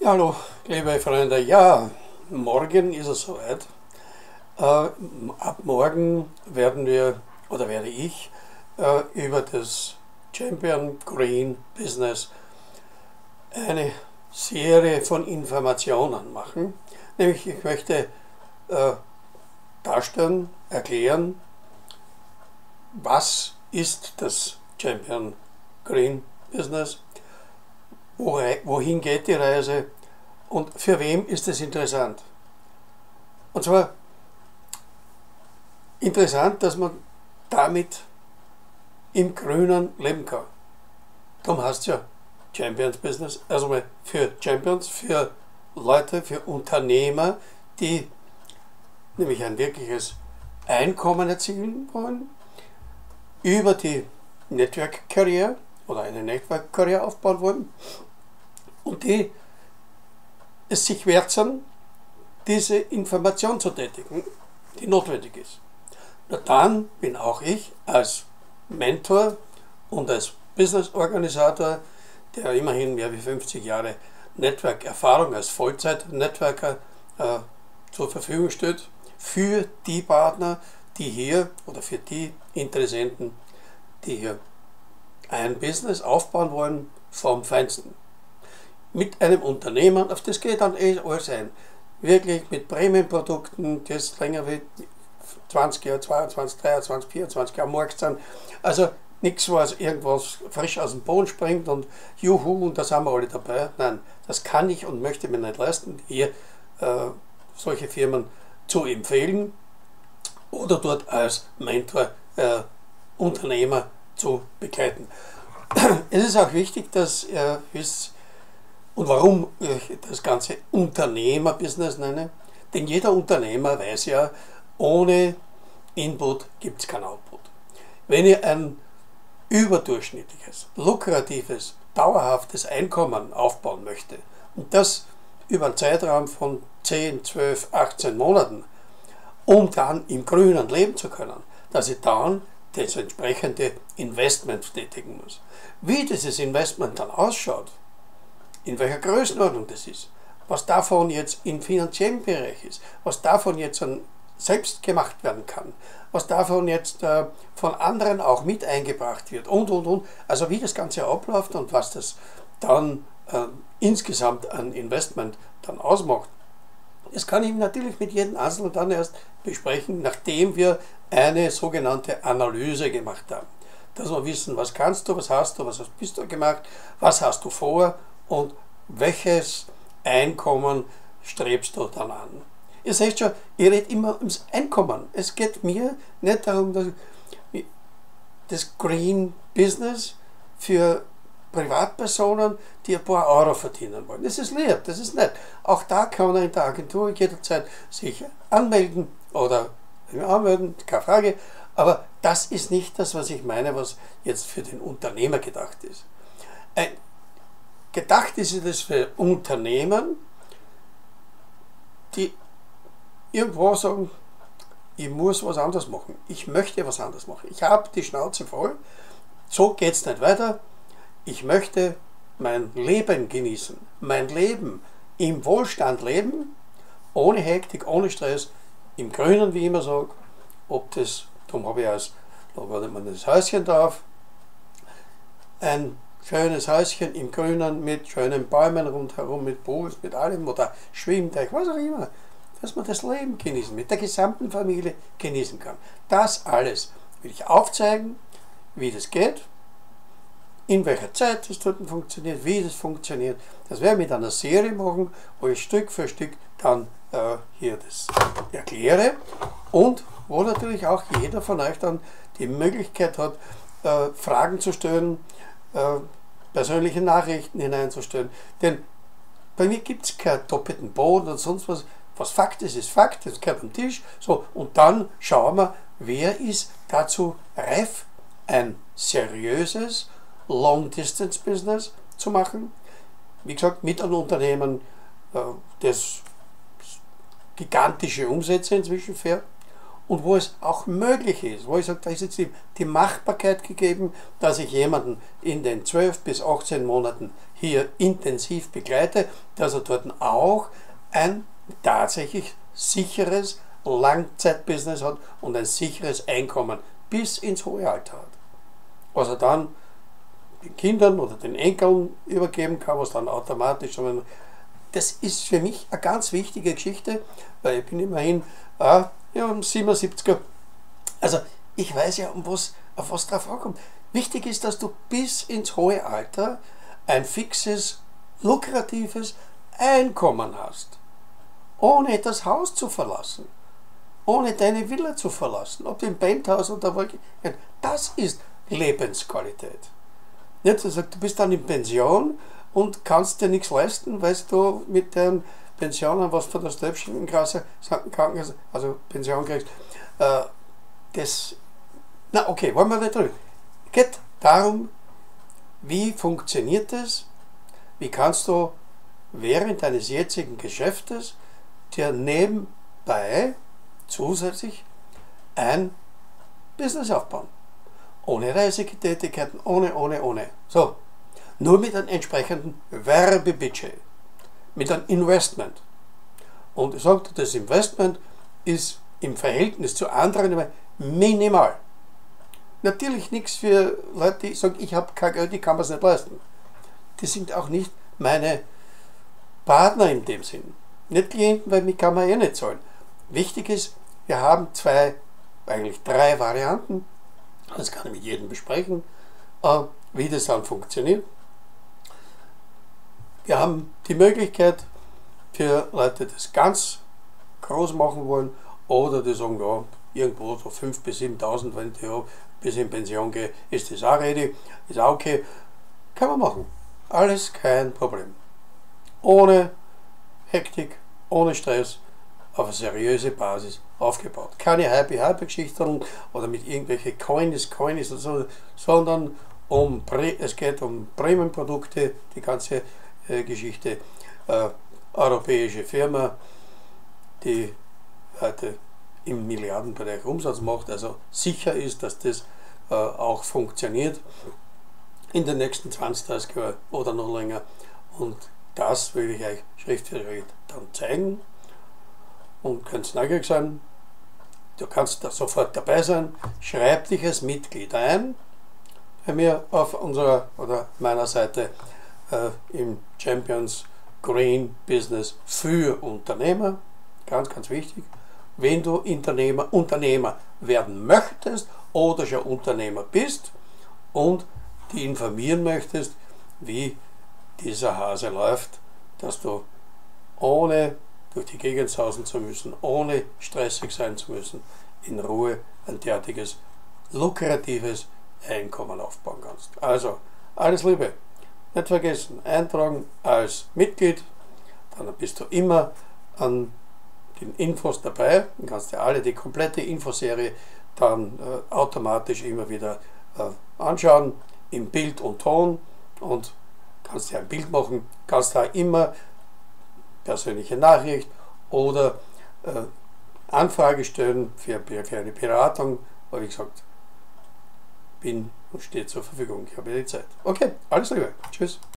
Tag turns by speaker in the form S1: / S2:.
S1: Ja, hallo, liebe Freunde. Ja, morgen ist es soweit. Ab morgen werden wir, oder werde ich, über das Champion Green Business eine Serie von Informationen machen. Nämlich, ich möchte darstellen, erklären, was ist das Champion Green Business, wohin geht die Reise und für wem ist es interessant. Und zwar interessant, dass man damit im Grünen leben kann. Darum heißt es ja Champions Business, also mal für Champions, für Leute, für Unternehmer, die nämlich ein wirkliches Einkommen erzielen wollen, über die Network Career oder eine Network Career aufbauen wollen und die es sich wert sind, diese Information zu tätigen, die notwendig ist. Nur dann bin auch ich als Mentor und als Business-Organisator, der immerhin mehr wie 50 Jahre Network-Erfahrung als Vollzeit-Networker zur Verfügung steht, für die Partner, die hier oder für die Interessenten, die hier ein Business aufbauen wollen vom Feinsten. Mit einem Unternehmen, auf das geht dann alles ein. Wirklich mit Prämienprodukten, das länger wie 20 Jahre, 22, 23, 24 Jahre am Markt sind. Also nichts, was irgendwas frisch aus dem Boden springt und juhu, und da sind wir alle dabei. Nein, das kann ich und möchte mir nicht leisten, hier solche Firmen zu empfehlen oder dort als Mentor Unternehmer zu begleiten. Es ist auch wichtig, dass ihr wisst, und warum ich das ganze Unternehmerbusiness nenne, denn jeder Unternehmer weiß ja, ohne Input gibt es kein Output. Wenn ihr ein überdurchschnittliches, lukratives, dauerhaftes Einkommen aufbauen möchtet und das über einen Zeitraum von 10, 12, 18 Monaten, um dann im Grünen leben zu können, dass ihr dann das entsprechende Investment tätigen muss. Wie dieses Investment dann ausschaut, in welcher Größenordnung das ist, was davon jetzt im finanziellen Bereich ist, was davon jetzt selbst gemacht werden kann, was davon jetzt von anderen auch mit eingebracht wird und. Also wie das Ganze abläuft und was das dann insgesamt an Investment dann ausmacht. Das kann ich natürlich mit jedem Einzelnen dann erst besprechen, nachdem wir eine sogenannte Analyse gemacht haben. Dass wir wissen, was kannst du, was hast du, was bist du gemacht, was hast du vor und welches Einkommen strebst du dann an. Ihr seht schon, ihr redet immer ums Einkommen. Es geht mir nicht darum, dass das Green Business für Privatpersonen, die ein paar Euro verdienen wollen. Das ist lieb, das ist nett. Auch da kann man in der Agentur jederzeit sich anmelden oder anmelden, keine Frage. Aber das ist nicht das, was ich meine, was jetzt für den Unternehmer gedacht ist. Gedacht ist es für Unternehmen, die irgendwo sagen, ich muss was anderes machen. Ich möchte was anderes machen. Ich habe die Schnauze voll. So geht es nicht weiter. Ich möchte mein Leben genießen. Mein Leben im Wohlstand leben, ohne Hektik, ohne Stress, im Grünen, wie ich immer sage. Ob das, darum habe ich da war man das Häuschen drauf, ein schönes Häuschen im Grünen mit schönen Bäumen rundherum, mit Pools, mit allem oder Schwimmteich, was auch immer, dass man das Leben genießen, mit der gesamten Familie genießen kann. Das alles will ich aufzeigen, wie das geht, in welcher Zeit das dort funktioniert, wie das funktioniert. Das werde ich mit einer Serie machen, wo ich Stück für Stück dann hier das erkläre und wo natürlich auch jeder von euch dann die Möglichkeit hat, Fragen zu stellen, persönliche Nachrichten hineinzustellen. Denn bei mir gibt es keinen doppelten Boden und sonst was. Was Fakt ist Fakt, das gehört am Tisch. So, und dann schauen wir, wer ist dazu reif, ein seriöses Long-Distance-Business zu machen. Wie gesagt, mit einem Unternehmen, das gigantische Umsätze inzwischen fährt und wo es auch möglich ist, wo ich sage, da ist jetzt die Machbarkeit gegeben, dass ich jemanden in den 12 bis 18 Monaten hier intensiv begleite, dass er dort auch ein tatsächlich sicheres Langzeitbusiness hat und ein sicheres Einkommen bis ins hohe Alter hat. Was er dann den Kindern oder den Enkeln übergeben kann, was dann automatisch, das ist für mich eine ganz wichtige Geschichte, weil ich bin immerhin ja, 77er. Also ich weiß ja, auf was drauf ankommt. Wichtig ist, dass du bis ins hohe Alter ein fixes, lukratives Einkommen hast, ohne das Haus zu verlassen, ohne deine Villa zu verlassen, ob du im Penthouse oder wo. Das ist Lebensqualität. Nicht, du bist dann in Pension und kannst dir nichts leisten, weil du mit den Pensionen, was von der Selbstständigenkasse, Krankenkasse, also Pension kriegst. Na okay, wollen wir nicht drüber. Es geht darum, wie funktioniert das? Wie kannst du während deines jetzigen Geschäftes dir nebenbei zusätzlich ein Business aufbauen? Ohne Reisetätigkeiten, ohne. So, nur mit einem entsprechenden Werbebudget, mit einem Investment. Und ich sage, das Investment ist im Verhältnis zu anderen minimal. Natürlich nichts für Leute, die sagen, ich habe kein Geld, ich kann mir es nicht leisten. Die sind auch nicht meine Partner in dem Sinn. Nicht Klienten, weil mich kann man eh nicht zahlen. Wichtig ist, wir haben eigentlich drei Varianten. Das kann ich mit jedem besprechen, wie das dann funktioniert. Wir haben die Möglichkeit für Leute, die das ganz groß machen wollen oder die sagen, ja, irgendwo so 5.000 bis 7.000, wenn ich bis in Pension gehe, ist das auch ready, ist auch okay. Kann man machen. Alles kein Problem. Ohne Hektik, ohne Stress, auf eine seriöse Basis aufgebaut. Keine Happy-Geschichten oder mit irgendwelchen Coins oder so, sondern es geht um Premium-Produkte, die ganze Geschichte. Europäische Firma, die heute im Milliardenbereich Umsatz macht, also sicher ist, dass das auch funktioniert in den nächsten 20, 30 Jahren oder noch länger. Und das will ich euch Schritt für Schritt dann zeigen. Und könnt neugierig sein, du kannst da sofort dabei sein, schreib dich als Mitglied ein, bei mir auf unserer oder meiner Seite im Champions Green Business für Unternehmer, ganz wichtig. Wenn du Unternehmer werden möchtest oder schon Unternehmer bist und die informieren möchtest, wie dieser Hase läuft, dass du ohne durch die Gegend sausen zu müssen, ohne stressig sein zu müssen, in Ruhe ein derartiges, lukratives Einkommen aufbauen kannst. Also, alles Liebe. Nicht vergessen, eintragen als Mitglied, dann bist du immer an den Infos dabei, dann kannst du alle die komplette Infoserie dann automatisch immer wieder anschauen, in Bild und Ton, und kannst dir ein Bild machen, kannst da immer persönliche Nachricht oder Anfrage stellen für eine Beratung, weil wie gesagt, bin und stehe zur Verfügung. Ich habe ja die Zeit. Okay, alles Liebe. Tschüss.